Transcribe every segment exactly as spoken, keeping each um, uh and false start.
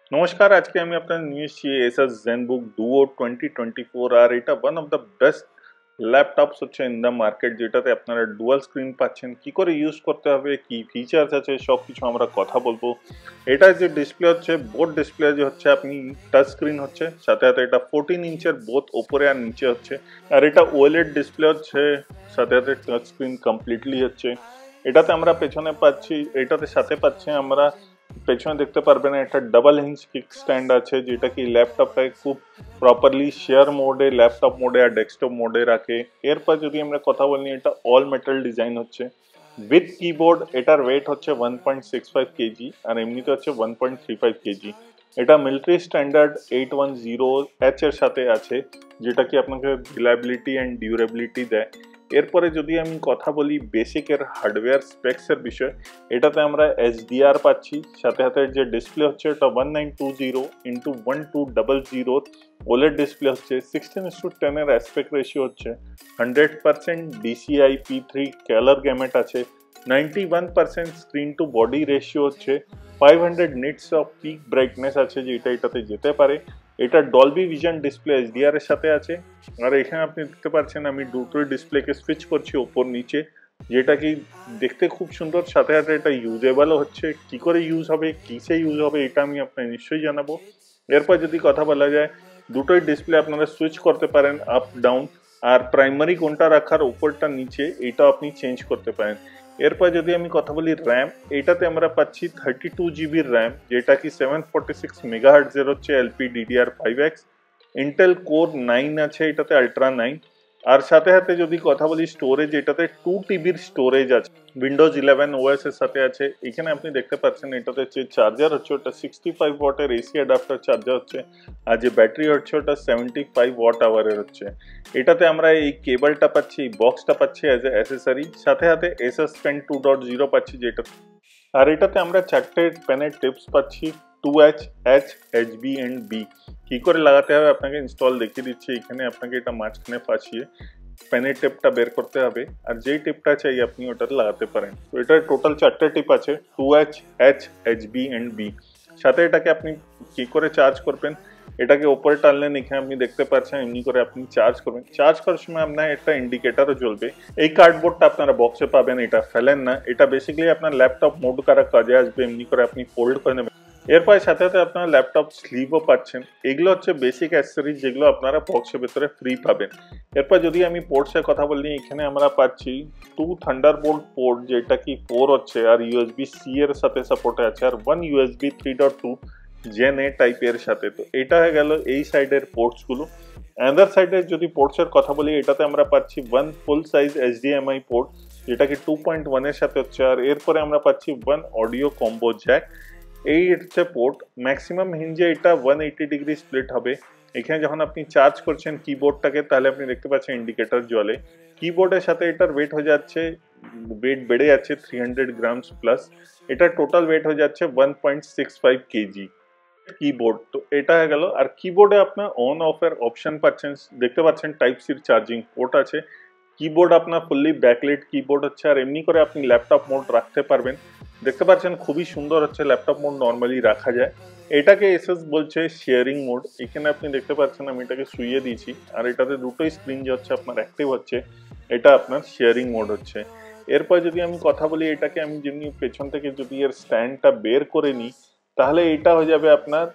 নমস্কার, আজকে আমি আপনাদের নিয়ে এসেছি Asus Zenbook Duo twenty twenty four. আর এটা one of the best laptops হচ্ছে ইন দ্য মার্কেট, যেটাতে আপনারা ডুয়াল স্ক্রিন পাচ্ছেন। কি করে ইউজ করতে হবে, কি ফিচার্স আছে, সব কিছু আমরা কথা বলবো। এটা যে ডিসপ্লে হচ্ছে, বোথ ডিসপ্লে যে হচ্ছে আপনি টাচ স্ক্রিন হচ্ছে, সাথে সাথে এটা ফোরটিন ইঞ্চের বোথ ওপরে আর নিচে হচ্ছে। আর এটা ওএলইডি ডিসপ্লে হচ্ছে, সাথে সাথে টাচ স্ক্রিন কমপ্লিটলি হচ্ছে। এটাতে আমরা পেছনে পাচ্ছি, এটাতে সাথে পাচ্ছি আমরা পেছনে দেখতে পারবেন একটা ডাবল হিঞ্জ কিক স্ট্যান্ড আছে, যেটা কি ল্যাপটপটাকে খুব প্রপারলি শেয়ার মোডে, ল্যাপটপ মোডে আর ডেস্কটপ মোডে রাখে। এরপর যদি আমরা কথা বলি, এটা অল মেটাল ডিজাইন হচ্ছে উইথ কিবোর্ড। এটার ওয়েট হচ্ছে one point six five kg আর এমনিতে হচ্ছে one point three five kg. এটা military standard eight one zero H এর সাথে আছে, যেটা কি আপনাকে রিলায়েবিলিটি অ্যান্ড ডিউরেবিলিটি দেয়। এরপরে যদি আমি কথা বলি বেসিকের হার্ডওয়্যার স্পেক্সের বিষয়, এটাতে আমরা এইচডিআর পাচ্ছি, সাথে সাথে যে ডিসপ্লে হচ্ছে এটা one nine two zero into one two double zero OLED display হচ্ছে, সিক্সটিন ইস টু টেন এর অ্যাসপেক্ট রেশিও হচ্ছে, hundred percent DCI P three colour gamut আছে, ninety one percent screen to body ratio হচ্ছে, five hundred nits of peak brightness আছে, যেটা এটাতে যেতে পারে। এটা ডলবি ভিশন ডিসপ্লে এইচডিআর এর সাথে আছে। আর এখানে আপনি দেখতে পাচ্ছেন আমি দুটোই ডিসপ্লেকে সুইচ করছি ওপর নিচে, যেটা কি দেখতে খুব সুন্দর, সাথে সাথে এটা ইউজেবলও হচ্ছে। কি করে ইউজ হবে, কিসে ইউজ হবে, এটা আমি আপনাকে নিশ্চয়ই জানাবো। এরপর যদি কথা বলা যায়, দুটোই ডিসপ্লে আপনারা সুইচ করতে পারেন আপ ডাউন, আর প্রাইমারি কোনটা রাখার উপরটা নিচে এটা আপনি চেঞ্জ করতে পারেন। এরপর যদি আমি কথা বলি র্যাম, এটাতে আমরা পাচ্ছি থার্টি টু জিবির র্যাম, যেটা কি সেভেন ফোর্টি সিক্স মেগাহার্টজের হচ্ছে LP DDR five X. Intel core nine আছে এটাতে, আলট্রা নাইন। আর সাথে সাথে যদি কথা বলি স্টোরেজ, এটাতে টু টিবির স্টোরেজ আছে, উইন্ডোজ ইলেভেন ওএস এর সাথে আছে। এখানে আপনি দেখতে পাচ্ছেন এটাতে যে চার্জার হচ্ছে ওটা সিক্সটি ফাইভ ওয়াটের এসি অ্যাডাপ্টার চার্জার হচ্ছে, আর যে ব্যাটারি হচ্ছে ওটা সেভেন্টি ফাইভ ওয়াট আওয়ারের হচ্ছে। এটাতে আমরা এই কেবলটা পাচ্ছি, এই বক্সটা পাচ্ছি অ্যাজ এ অ্যাসেসরি, সাথে সাথে Asus pen two dot zero পাচ্ছি যেটা। আর এটাতে আমরা চারটে পেনের টিপস পাচ্ছি, two H, H, H B and B. কি করে লাগাতে হবে আপনাকে ইনস্টল দেখিয়ে দিচ্ছি। এখানে আপনাকে এটা মাঝখানে ফাঁসিয়ে পেনের টিপটা বের করতে হবে, আর যেই টিপটা চাই আপনি ওটাতে লাগাতে পারেন। তো এটার টোটাল চারটে টিপ আছে, two H, H, H B and B. সাথে এটাকে আপনি কি করে চার্জ করবেন, এটাকে ওপরে টানলেন, এখানে আপনি দেখতে পাচ্ছেন এমনি করে আপনি চার্জ করবেন। চার্জ করার সময় আপনার একটা ইন্ডিকেটারও জ্বলবে। এই কার্ডবোর্ডটা আপনারা বক্সে পাবেন, এটা ফেলেন না। এটা বেসিক্যালি আপনার ল্যাপটপ মোড করা কাজে আসবে, এমনি করে আপনি ফোল্ড করে নেবেন। এরপর সাথে সাথে আপনারা ল্যাপটপ স্লিভও পাচ্ছেন। এগুলো হচ্ছে বেসিক অ্যাক্সেসরিজ, যেগুলো আপনারা বক্সের ভেতরে ফ্রি পাবেন। এরপর যদি আমি পোর্টসের কথা বলি, এখানে আমরা পাচ্ছি টু থান্ডারবোল্ট পোর্ট, যেটা কি ফোর হচ্ছে, আর ইউএসবি সি এর সাথে সাপোর্টে আছে, আর one USB three dot two gen A টাইপের সাথে। তো এটা হয়ে গেল এই সাইডের পোর্টস গুলো। অ্যানাদার সাইডের যদি পোর্টসের কথা বলি, এটাতে আমরা পাচ্ছি one full size HDMI port, যেটা কি টু পয়েন্ট ওয়ান এর সাথে হচ্ছে। আর এরপরে আমরা পাচ্ছি ওয়ান অডিও কম্বো জ্যাক। এই হচ্ছে পোর্ট। ম্যাক্সিমাম হিঞ্জে এটা ওয়ান এইটি ডিগ্রি স্প্লিট হবে। এখানে যখন আপনি চার্জ করছেন কিবোর্ডটাকে, তাহলে আপনি দেখতে পাচ্ছেন ইন্ডিকেটর জ্বলে। কিবোর্ডের সাথে এটার ওয়েট হয়ে যাচ্ছে, ওয়েট বেড়ে যাচ্ছে থ্রি হান্ড্রেড গ্রামস প্লাস। এটা টোটাল ওয়েট হয়ে যাচ্ছে one point six five kg keyboard. তো এটা হয়ে গেল। আর কিবোর্ডে আপনার অন অফ এর অপশন পাচ্ছেন, দেখতে পাচ্ছেন টাইপ সির চার্জিং পোর্ট আছে। কিবোর্ড আপনার ফুললি ব্যাকলাইট কিবোর্ড হচ্ছে, আর এমনি করে আপনি ল্যাপটপ মোড রাখতে পারবেন। দেখতে পাচ্ছেন খুবই সুন্দর হচ্ছে, ল্যাপটপ মোড নর্মালি রাখা যায়। এটাকে এসএস বলছে শেয়ারিং মোড। এখানে আপনি দেখতে পাচ্ছেন আমি এটাকে শুইয়ে দিয়েছি, আর এটাতে দুটোই স্ক্রিন যে হচ্ছে আপনার অ্যাক্টিভ হচ্ছে, এটা আপনার শেয়ারিং মোড হচ্ছে। এরপর যদি আমি কথা বলি, এটাকে আমি যেমনি পেছন থেকে যদি এর স্ট্যান্ডটা বের করে নিই, তাহলে এটা হয়ে যাবে আপনার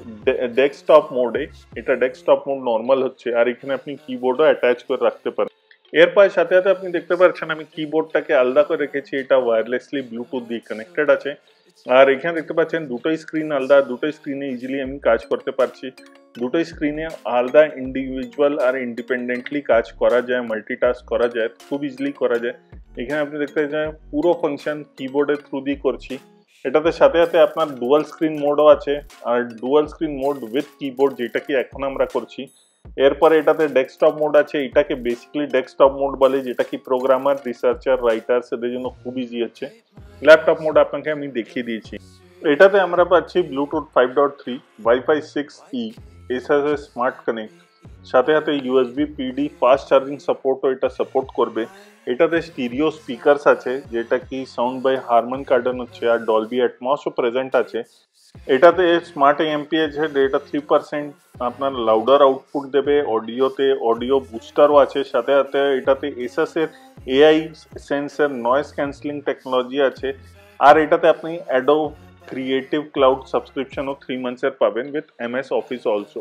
ডেস্কটপ মোডে। এটা ডেস্কটপ মোড নর্মাল হচ্ছে, আর এখানে আপনি কিবোর্ডও অ্যাটাচ করে রাখতে পারেন। এরপর সাথে সাথে আপনি দেখতে পাচ্ছেন আমি কিবোর্ডটাকে আলাদা করে রেখেছি, এটা ওয়্যারলেসলি ব্লুটুথ দিয়ে কানেক্টেড আছে। আর এখানে দেখতে পাচ্ছেন দুটোই স্ক্রিন আলাদা, দুটোই স্ক্রিনে ইজিলি আমি কাজ করতে পারছি। দুটোই স্ক্রিনে আলাদা ইন্ডিভিজুয়াল আর ইন্ডিপেন্ডেন্টলি কাজ করা যায়, মাল্টিটাস্ক করা যায়, খুব ইজিলি করা যায়। এখানে আপনি দেখতে পাচ্ছেন পুরো ফাংশন কিবোর্ডের থ্রু দিয়ে করছি। এটাতে সাথে সাথে আপনার ডুয়াল স্ক্রিন মোডও আছে, আর dual screen mode with keyboard, যেটা কি এখন আমরা করছি। এরপরে এটাতে ডেস্কটপ মোড আছে, এটাকে বেসিক্যালি ডেস্কটপ মোড বলে, যেটা কি প্রোগ্রামার, রিসার্চার, রাইটার্স এদের জন্য খুব ইজি হচ্ছে। ল্যাপটপ মোড আপনাকে আমি দেখিয়ে দিয়েছি। এটাতে আমরা পাচ্ছি Bluetooth five dot three, WiFi six E, Asus smart connect, সাথে সাথে ইউএসবি পিডি ফাস্ট চার্জিং সাপোর্টও এটা সাপোর্ট করবে। এটাতে স্টিরিও স্পিকারস আছে যেটা কি সাউন্ড বাই হারমান কার্ডন হচ্ছে, আর ডলবি অ্যাটমসও প্রেজেন্ট আছে। এটাতে স্মার্ট এমপিএইচ হেড, এটা থ্রি পার্সেন্ট আপনার লাউডার আউটপুট দেবে। অডিওতে অডিও বুস্টারও আছে, সাথে সাথে এটাতে এসাস এর AI sensor noise cancelling technology আছে। আর এটাতে আপনি অ্যাডোব ক্রিয়েটিভ ক্লাউড সাবস্ক্রিপশনও থ্রি মান্থসের পাবেন উইথ এমএস অফিস অলসো।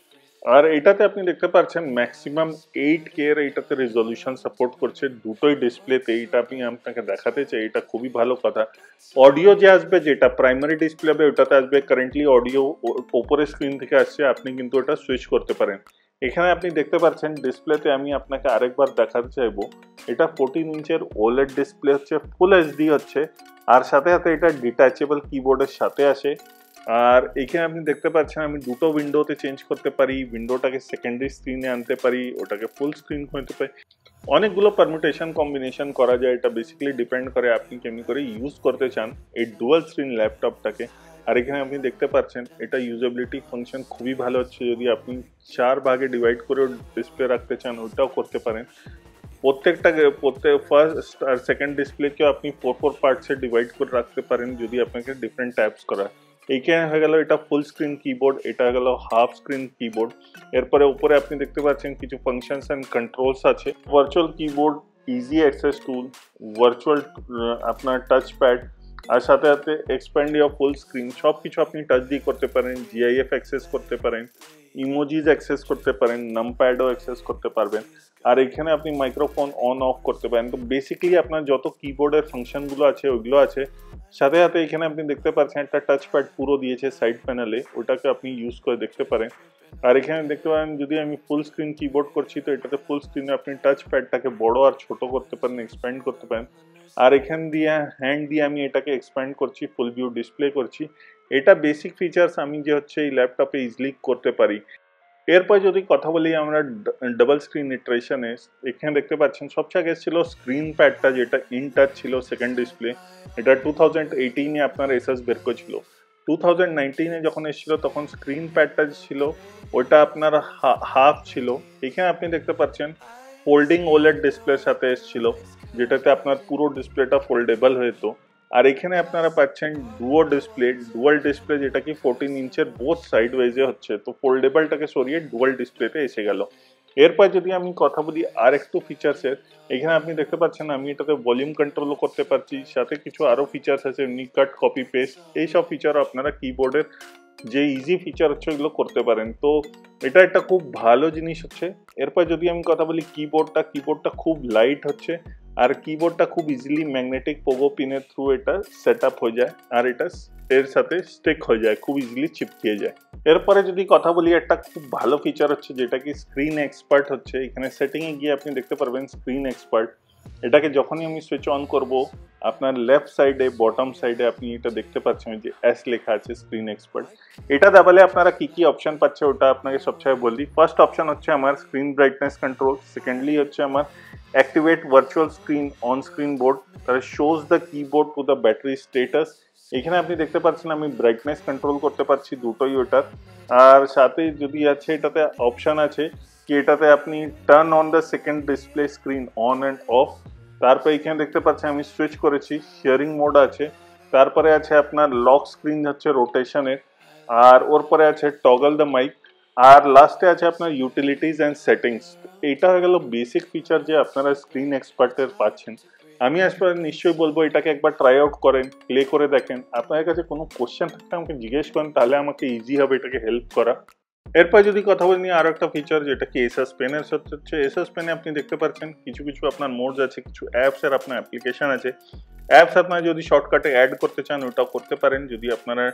আর এটাতে আপনি দেখতে পাচ্ছেন ম্যাক্সিমাম এইট কে এর এটাতে রেজলিউশন সাপোর্ট করছে দুটোই ডিসপ্লেতে। এটা আমি আপনাকে দেখাতে চাই, এটা খুবই ভালো কথা। অডিও যে আসবে, যেটা প্রাইমারি ডিসপ্লে হবে ওটাতে আসবে কারেন্টলি অডিও ওপরের স্ক্রিন থেকে আসছে, আপনি কিন্তু ওটা সুইচ করতে পারেন। এখানে আপনি দেখতে পাচ্ছেন ডিসপ্লেতে, আমি আপনাকে আরেকবার দেখাতে চাইবো, এটা ফোরটিন ইঞ্চের ওলেড ডিসপ্লে হচ্ছে, ফুল এইচডি হচ্ছে, আর সাথে সাথে এটা ডিট্যাচেবল কিবোর্ডের সাথে আসে। আর এখানে আপনি দেখতে পাচ্ছেন আমি দুটো উইন্ডোতে চেঞ্জ করতে পারি, উইন্ডোটাকে সেকেন্ডারি স্ক্রিনে আনতে পারি, ওটাকে ফুল স্ক্রিন করতে পারি, অনেকগুলো পারমিউটেশন কম্বিনেশন করা যায়। এটা বেসিক্যালি ডিপেন্ড করে আপনি কেমনি করে ইউজ করতে চান এই ডুয়াল স্ক্রিন ল্যাপটপটাকে। আর এখানে আপনি দেখতে পাচ্ছেন এটা ইউজেবিলিটি ফাংশন খুবই ভালো হচ্ছে। যদি আপনি চার ভাগে ডিভাইড করে ডিসপ্লে রাখতে চান ওটাও করতে পারেন। প্রত্যেকটা প্রত্যেক ফার্স্ট আর সেকেন্ড ডিসপ্লেকেও আপনি ফোর ফোর পার্টসে ডিভাইড করে রাখতে পারেন যদি আপনাকে ডিফারেন্ট ট্যাবস করা। এইখানে হয়ে গেল এটা ফুল স্ক্রিন কিবোর্ড, এটা হয়ে গেল হাফ স্ক্রিন কিবোর্ড। এরপরে উপরে আপনি দেখতে পাচ্ছেন কিছু ফাংশনস এন্ড কন্ট্রোলস আছে, virtual keyboard, easy access tool, virtual আপনার টাচ প্যাড, আর সাথে সাথে এক্সপ্যান্ড ইয়োর ফুল স্ক্রিন। সব কিছু আপনি টাচ দিয়ে করতে পারেন, জিআইএফ অ্যাক্সেস করতে পারেন, ইমোজিজ অ্যাক্সেস করতে পারেন, নামপ্যাডও অ্যাক্সেস করতে পারবেন। আর এখানে আপনি মাইক্রোফোন অন অফ করতে পারেন। তো বেসিক্যালি আপনার যত কিবোর্ডের ফাংশনগুলো আছে ওইগুলো আছে। সাথে সাথে এখানে আপনি দেখতে পাচ্ছেন একটা টাচ প্যাড পুরো দিয়েছে সাইড প্যানেলে, ওটাকে আপনি ইউজ করে দেখতে পারেন। আর এখানে দেখতে পারেন যদি আমি ফুল স্ক্রিন কিবোর্ড করছি তো এটাতে ফুল স্ক্রিনে আপনি টাচ প্যাডটাকে বড় আর ছোট করতে পারেন, এক্সপ্যান্ড করতে পারেন। আর এখান দিয়ে হ্যান্ড দিয়ে আমি এটাকে এক্সপ্যান্ড করছি, ফুল ভিউ ডিসপ্লে করছি। এটা বেসিক ফিচার্স আমি যে হচ্ছে এই ল্যাপটপে ইজিলি করতে পারি। এরপর যদি কথা বলি আমরা ডাবল স্ক্রিন ইটারেশনে, এখানে দেখতে পাচ্ছেন সবচেয়ে আগে ছিল স্ক্রিন প্যাডটা যেটা ইন টাচ ছিল সেকেন্ড ডিসপ্লে। এটা টু থাউজেন্ড এইটিনে আপনার এসাস বের করেছিল। টু থাউজেন্ড নাইনটিনে যখন এসেছিল তখন স্ক্রিন প্যাডটা ছিল ওটা আপনার হাফ ছিল। এখানে আপনি দেখতে পাচ্ছেন ফোল্ডিং ওলেড ডিসপ্লের সাথে এসেছিল, যেটাতে আপনার পুরো ডিসপ্লেটা ফোল্ডেবল হতো। আর এখানে আপনারা পাচ্ছেন ডুও ডিসপ্লে, ডুয়াল ডিসপ্লে যেটা কি ফোরটিন ইঞ্চের বোথ সাইড ওয়াইজে হচ্ছে। তো ফোল্ডেবলটাকে সরিয়ে ডুয়াল ডিসপ্লেতে এসে গেল। এরপর যদি আমি কথা বলি আর একটু ফিচার্সের, এখানে আপনি দেখতে পাচ্ছেন আমি এটাতে ভলিউম কন্ট্রোলও করতে পারছি, সাথে কিছু আরও ফিচার্স আছে এমনি কাট, কপি, পেস্ট, এইসব ফিচারও আপনারা কিবোর্ডের যে ইজি ফিচার হচ্ছে ওইগুলো করতে পারেন। তো এটা একটা খুব ভালো জিনিস হচ্ছে। এরপর যদি আমি কথা বলি কিবোর্ডটা, কিবোর্ডটা খুব লাইট হচ্ছে, আর কিবোর্ডটা খুব ইজিলি ম্যাগনেটিক পোগো পিনের থ্রু এটা সেট আপ হয়ে যায়, আর এটা এর সাথে স্টিক হয়ে যায়, খুব ইজিলি চিপকিয়ে যায়। এরপরে যদি কথা বলি একটা খুব ভালো ফিচার হচ্ছে যেটা কি স্ক্রিন এক্সপার্ট হচ্ছে। এখানে সেটিংয়ে গিয়ে আপনি দেখতে পারবেন স্ক্রিন এক্সপার্ট। এটাকে যখনই আমি সুইচ অন করব আপনার লেফট সাইডে বটম সাইডে আপনি এটা দেখতে পাচ্ছেন যে এস লেখা আছে স্ক্রিন এক্সপার্ট। এটা দাবালে আপনারা কি কি অপশন পাচ্ছে ওটা আপনাকে সবচেয়ে বলি। ফার্স্ট অপশন হচ্ছে আমার স্ক্রিন ব্রাইটনেস কন্ট্রোল, সেকেন্ডলি হচ্ছে আমার activate virtual screen on screen board, তাহলে shows the keyboard to the battery status. এখানে আপনি দেখতে পাচ্ছেন আমি ব্রাইটনেস কন্ট্রোল করতে পারছি দুটোই ওটার। আর সাথে যদি আছে এটাতে অপশন আছে কি এটাতে আপনি turn on the second display screen on and off. তারপর এখানে দেখতে পাচ্ছেন আমি সুইচ করেছি, শেয়ারিং মোড আছে, তারপরে আছে আপনার লক স্ক্রিন হচ্ছে রোটেশনের, আর ওর পরে আছে টগল দ্য মাইক, আর লাস্টে আছে আপনার ইউটিলিটিস অ্যান্ড সেটিংস। এইটা হয়ে গেল বেসিক ফিচার যে আপনারা স্ক্রিন এক্সপার্টের পাচ্ছেন। আমি আসলে নিশ্চয়ই বলবো এটাকে একবার ট্রাই আউট করেন, প্লে করে দেখেন। আপনার কাছে কোনো কোশ্চেন থাকলে আমাকে জিজ্ঞেস করেন, তাহলে আমাকে ইজি হবে এটাকে হেল্প করা। এরপর যদি কথা বলি আরো একটা ফিচার যেটা কি এসাস পেনের সাথে হচ্ছে। এসাস পেনে আপনি দেখতে পাচ্ছেন কিছু কিছু আপনার মোডস আছে, কিছু অ্যাপস আর আপনার অ্যাপ্লিকেশন আছে। অ্যাপস আপনারা যদি শর্টকাটে অ্যাড করতে চান ওটাও করতে পারেন, যদি আপনারা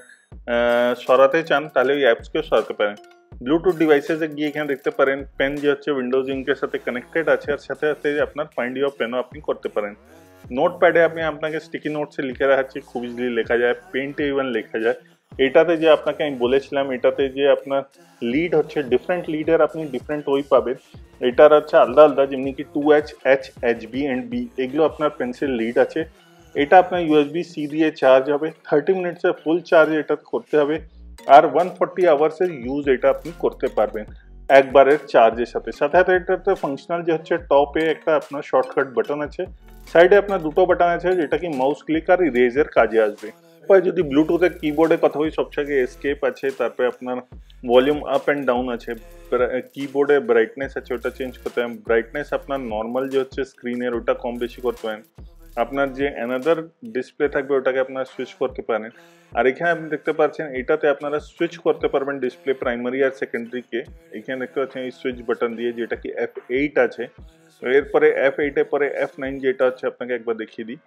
সরাতে চান তাহলে ওই অ্যাপসকেও সরাতে পারেন। ব্লুটুথ ডিভাইসেসে গিয়ে এখানে দেখতে পারেন পেন যে হচ্ছে উইন্ডোজ ইঙ্কের সাথে কানেক্টেড আছে, আর সাথে সাথে আপনার ফাইন্ড ইউর পেনও আপনি করতে পারেন। নোট প্যাডে আপনি আপনাকে স্টিকি নোটসে লিখে রাখাচ্ছি, খুব ইজিলি লেখা যায়, পেন্টে ইভেন লেখা যায়। এটাতে যে আপনাকে আমি বলেছিলাম এটাতে যে আপনার লিড হচ্ছে ডিফারেন্ট লিডের আপনি ডিফারেন্ট ওই পাবেন। এটার হচ্ছে আলাদা আলাদা, যেমনি কি two H, H, H B and B, এগুলো আপনার পেন্সিল লিড আছে। এটা আপনার ইউএসবি সি দিয়ে চার্জ হবে, থার্টি মিনিটসের ফুল চার্জ এটা করতে হবে, আর ওয়ান ফোর্টি আওয়ার্সের ইউজ এটা আপনি করতে পারবেন। একবারের চার্জের সাথে সাথে সাথে এটাতে ফাংশনাল যে হচ্ছে টপে একটা আপনার শর্টকাট বাটন আছে, সাইডে আপনার দুটো বাটন আছে যেটা কি মাউস ক্লিক আর ইরেজের কাজে আসবে। তারপরে যদি ব্লুটুথের কিবোর্ডে কথা বলি সবথেকে এসকেপ আছে, তারপরে আপনার ভলিউম আপ অ্যান্ড ডাউন আছে, কিবোর্ডে ব্রাইটনেস আছে ওটা চেঞ্জ করতে পারেন, ব্রাইটনেস আপনার নর্মাল যে হচ্ছে স্ক্রিনের ওটা কম বেশি করতে পারেন, আপনার যে অ্যানাদার ডিসপ্লে থাকবে ওটাকে আপনারা সুইচ করতে পারেন। আর এখানে আপনি দেখতে পাচ্ছেন এটাতে আপনারা সুইচ করতে পারবেন ডিসপ্লে প্রাইমারি আর সেকেন্ডারিকে। এখানে দেখতে পাচ্ছেন এই সুইচ বাটন দিয়ে যেটা কি এফ এইট আছে, এরপরে এফ এইটের পরে এফ নাইন যেটা হচ্ছে আপনাকে একবার দেখিয়ে দিই।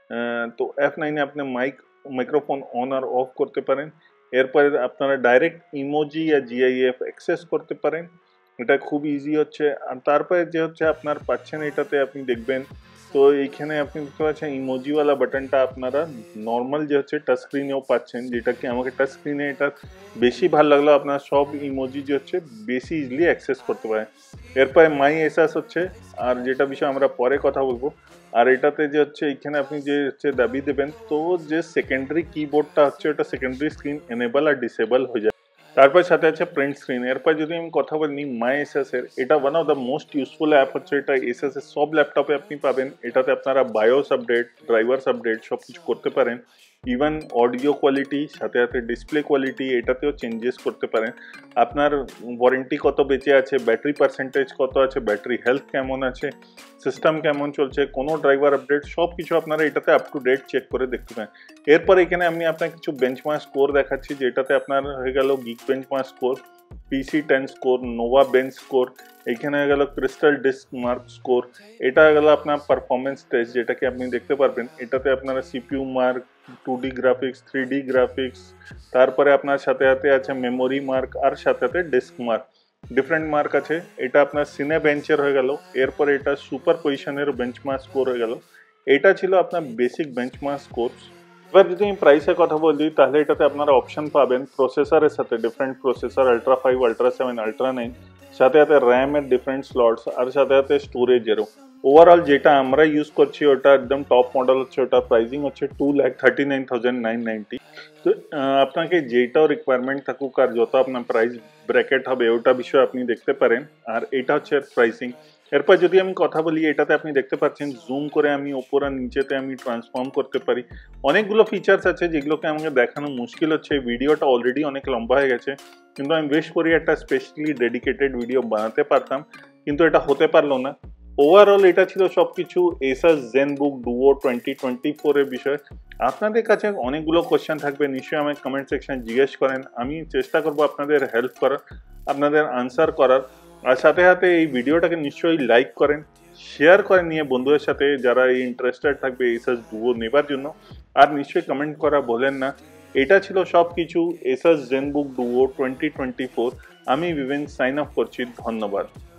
তো এফ নাইনে আপনি মাইক মাইক্রোফোন অন আর অফ করতে পারেন, এরপরে আপনারা ডাইরেক্ট ইমোজি या জিআইএফ অ্যাক্সেস করতে পারেন, এটা খুব ইজি হচ্ছে। আর তারপরে যে হচ্ছে আপনার পাচ্ছেন এটাতে আপনি দেখবেন তো এইখানে আপনি দেখতে পাচ্ছেন ইমোজিওয়ালা বাটনটা আপনারা নর্মাল যে হচ্ছে টাচ স্ক্রিনেও পাচ্ছেন, যেটা কি আমাকে টাচ স্ক্রিনে এটা বেশি ভালো লাগলো, আপনার সব ইমোজি যে হচ্ছে বেশি ইজিলি অ্যাক্সেস করতে পারেন। এরপরে মাই এসএস হচ্ছে, আর যেটা বিষয়ে আমরা পরে কথা বলবো। আর এটাতে যে হচ্ছে এইখানে আপনি যে হচ্ছে দাবি দেবেন তো যে সেকেন্ডারি কিবোর্ডটা হচ্ছে ওটা সেকেন্ডারি স্ক্রিন এনেবল আর ডিসেবল হয়ে যায়। তারপর সাথে আছে প্রিন্ট স্ক্রিন। এরপর যদি আমি কথা বলি মাই এসএস এর, এটা one of the most useful app হচ্ছে, এটা এসএস এর সব ল্যাপটপে আপনি পাবেন। এটাতে আপনারা বায়োস আপডেট, ড্রাইভার্স আপডেট সব কিছু করতে পারেন, ইভেন অডিও কোয়ালিটি সাথে সাথে ডিসপ্লে কোয়ালিটি এটাতেও চেঞ্জেস করতে পারেন। আপনার ওয়ারেন্টি কত বেঁচে আছে, ব্যাটারি পার্সেন্টেজ কত আছে, ব্যাটারি হেলথ কেমন আছে, সিস্টেম কেমন চলছে, কোনো ড্রাইভার আপডেট সব কিছু আপনারা এটাতে আপ টু ডেট চেক করে দেখতে পারেন। এরপর এখানে আমি আপনার কিছু বেঞ্চমার্ক স্কোর দেখাচ্ছি, যেটাতে আপনার হয়ে গেল Geek benchmark score, PC ten score, Nova bench score, এইখানে হয়ে গেল ক্রিস্টাল ডিস্ক মার্ক স্কোর, এটা হয়ে গেল আপনার পারফরমেন্স টেস্ট যেটাকে আপনি দেখতে পারবেন। এটাতে আপনারা CPU mark, two D graphics, three D graphics, তারপরে আপনার সাথে সাথে আছে মেমোরি মার্ক আর সাথে সাথে ডিস্ক মার্ক, ডিফারেন্ট মার্ক আছে। এটা আপনার সিনে বেঞ্চের হয়ে গেল, এরপর এটা সুপার পজিশনের বেঞ্চমার্ক স্কোর হয়ে গেল। এটা ছিল আপনার বেসিক বেঞ্চমার্ক স্কোরস। এবার যদি আমি প্রাইসের কথা বলি তাহলে এটাতে আপনারা অপশন পাবেন প্রসেসরের সাথে, different processor ultra five, ultra seven, ultra nine, সাথে সাথে র্যামের ডিফারেন্ট স্লটস আর সাথে সাথে স্টোরেজেরও। ওভারঅল যেটা আমরা ইউজ করছি ওটা একদম টপ মডেল হচ্ছে, ওটা প্রাইসিং হচ্ছে two lakh thirty nine thousand nine ninety. তো আপনাকে যেটাও রিকোয়ারমেন্ট থাকুক আর যত আপনার প্রাইস ব্র্যাকেট হবে ওটা বিষয়ে আপনি দেখতে পারেন। আর এটা হচ্ছে প্রাইসিং। এরপর যদি আমি কথা বলি এটাতে আপনি দেখতে পাচ্ছেন জুম করে আমি ওপর আর নিচেতে আমি ট্রান্সফর্ম করতে পারি। অনেকগুলো ফিচার্স আছে যেগুলোকে আমাকে দেখানো মুশকিল হচ্ছে, ভিডিওটা অলরেডি অনেক লম্বা হয়ে গেছে, কিন্তু আমি বেশ করি একটা স্পেশালি ডেডিকেটেড ভিডিও বানাতে পারতাম, কিন্তু এটা হতে পারলো না। ওভারঅল এটা ছিল সব কিছু Asus Zenbook Duo twenty twenty four এর বিষয়ে। আপনাদের কাছে অনেকগুলো কোয়েশ্চেন থাকবে, নিশ্চয়ই আমাকে কমেন্ট সেকশন জিজ্ঞেস করেন, আমি চেষ্টা করবো আপনাদের হেল্প করার, আপনাদের আনসার করার। আর সাথে সাথে এই ভিডিওটাকে নিশ্চয়ই লাইক করেন, শেয়ার করেন নিয়ে বন্ধুদের সাথে যারা এই ইন্টারেস্টেড থাকবে এসাস ডুও নেবার জন্য। আর নিশ্চয়ই কমেন্ট করা বলেন না। এটা ছিল সব কিছু Asus Zenbook Duo twenty twenty four. আমি বিবেন সাইন অফ করছি, ধন্যবাদ।